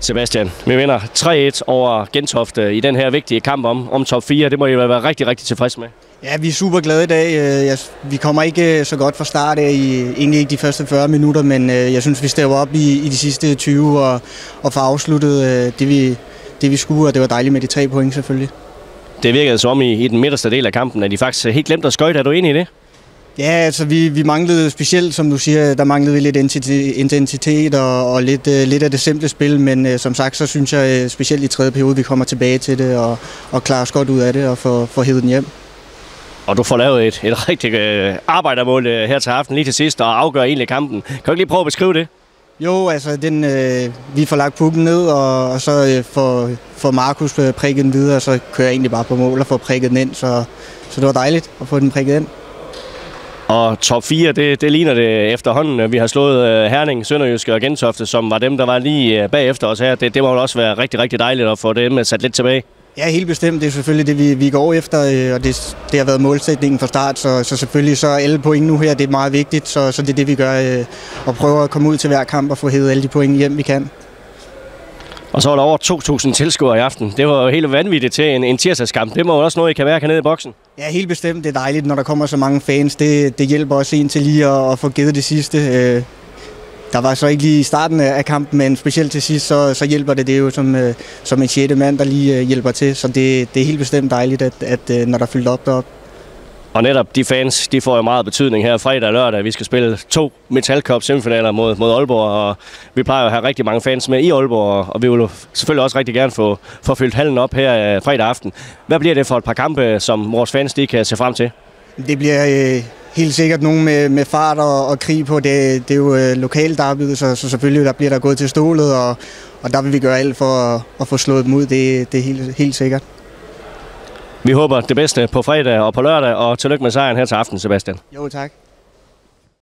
Sebastian, vi vinder 3-1 over Gentofte i den her vigtige kamp om top 4. Det må I være rigtig, rigtig tilfreds med. Ja, vi er super glade i dag. Vi kommer ikke så godt fra start af, egentlig ikke de første 40 minutter, men jeg synes, vi stæver op i de sidste 20 og får afsluttet det vi skulle, og det var dejligt med de 3 point selvfølgelig. Det virkede som om i den midterste del af kampen, at de faktisk helt glemte at skøjte. Er du enig i det? Ja, altså vi manglede specielt, som du siger, der manglede vi lidt intensitet og lidt af det simple spil, men som sagt, så synes jeg specielt i tredje periode, vi kommer tilbage til det og klarer os godt ud af det og får hævet den hjem. Og du får lavet et rigtigt arbejdermål her til aften lige til sidst og afgør egentlig kampen. Kan du ikke lige prøve at beskrive det? Jo, altså vi får lagt pukken ned, og så får Markus prikket den videre, og så kører jeg egentlig bare på mål og får prikket den ind, så det var dejligt at få den prikket ind. Og top 4, det ligner det efterhånden. Vi har slået Herning, Sønderjyske og Gentofte, som var dem, der var lige bagefter os her. Det må også være rigtig, rigtig dejligt at få dem sat lidt tilbage. Ja, helt bestemt. Det er selvfølgelig det, vi går efter, og det har været målsætningen fra start, så selvfølgelig så alle point nu her, det er meget vigtigt, så det er det, vi gør, og prøver at komme ud til hver kamp og få hævet alle de point hjem, vi kan. Og så var der over 2.000 tilskuere i aften. Det var jo helt vanvittigt til en tirsdagskamp. Det må jo også noget, I kan være hernede i boksen. Ja, helt bestemt. Det er dejligt, når der kommer så mange fans. Det hjælper også en til lige at få givet det sidste. Der var så ikke lige i starten af kampen, men specielt til sidst, så hjælper det jo som en 6. mand, der lige hjælper til. Så det er helt bestemt dejligt, at når der er fyldt op deroppe. Og netop de fans, de får jo meget betydning her fredag og lørdag. Vi skal spille 2 Metal Cup semifinaler mod Aalborg, og vi plejer jo at have rigtig mange fans med i Aalborg, og vi vil jo selvfølgelig også rigtig gerne få fyldt hallen op her fredag aften. Hvad bliver det for et par kampe, som vores fans de kan se frem til? Det bliver helt sikkert nogen med fart og krig på. Det er jo lokalt derbyet, så selvfølgelig der bliver der gået til stålet, og der vil vi gøre alt for at få slået dem ud. Det er helt sikkert. Vi håber det bedste på fredag og på lørdag, og tillykke med sejren her til aften, Sebastian. Jo, tak.